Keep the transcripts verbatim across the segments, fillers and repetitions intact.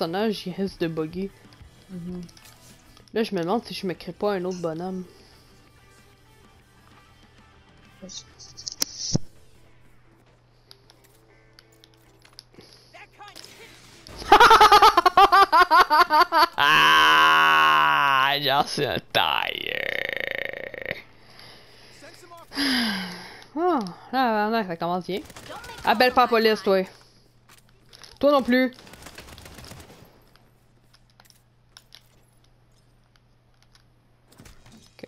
personnage il risque de bugger. Mm-hmm. Là, je me demande si je me crée pas un autre bonhomme. Ah, j'en suis un tailleur. Oh, là, là, ça commence bien. Appelle pas la police, toi. Toi non plus. Ok.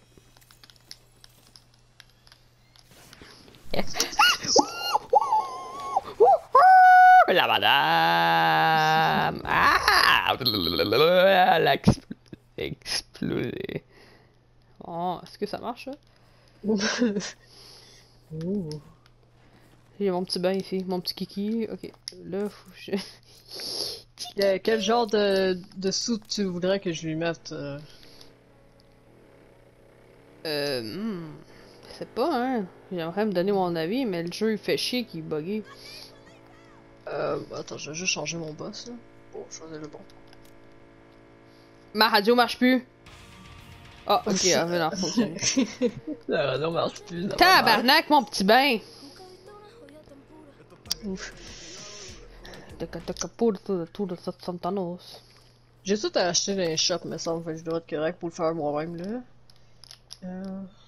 La madame. Ah, elle a expl- explosé. Oh, est-ce que ça marche, ça? Ouh. J'ai mon petit bain ici, mon petit kiki. Ok, là, faut que je... Yeah, quel genre de, de sou tu voudrais que je lui mette? Euh... Euh... Hmm, je sais pas, hein. J'aimerais me donner mon avis, mais le jeu, il fait chier qu'il est buggé. Euh, attends, je vais juste changer mon boss, là. Pour choisir le bon. Ma radio marche plus! Ah, ok, elle vient d'en fonctionner. La radio marche plus, normalement. Tabarnak, mon petit bain! Ouf. J'ai tout acheté dans les shops, me semble, fait que je dois être correct pour le faire moi-même, là. Euh...